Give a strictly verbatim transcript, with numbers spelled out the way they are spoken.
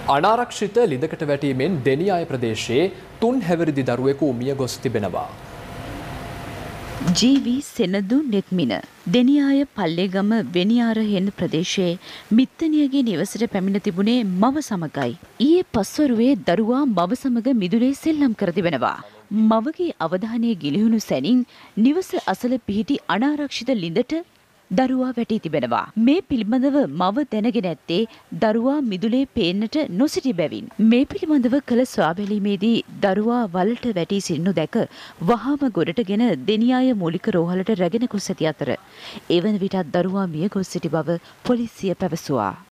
අනාරක්ෂිත ලිඳකට වැටීමෙන් දෙනියාය ප්‍රදේශයේ තුන් හැවිරිදි දරුවෙකු මිය ගොස් තිබෙනවා. ජී.වී. සෙනදු නෙත්මින දෙනියාය පල්ලේගම වෙනියාරහෙන් ප්‍රදේශයේ මිත්තනියගේ නිවසට පැමිණ තිබුණේ මව සමගයි. ඊයේ පස්වරුවේ දරුවා මව සමග මිදුලේ සෙල්ලම් කර තිබෙනවා. මවගේ අවධානය ගිලිහුණු සැනින් නිවස අසල පිහිටි අනාරක්ෂිත ලිඳට දරුවා වැටී තිබෙනවා. මේ පිළිබඳව මව දැනගෙන ඇත්තේ දරුවා මිදුලේ පේන්නට නොසිටි බැවින්. මේ පිළිබඳව කළ සොයාබැලීමේදී දරුවා වලට වැටී සිටිනු දැක වහාම ගොඩටගෙන දෙනියාය මූලික රෝහලට රැගෙන ගොස් ඇති අතර එවන විටත් දරුවා මිය ගොස් සිටි බව පොලිසිය පැවසුවා.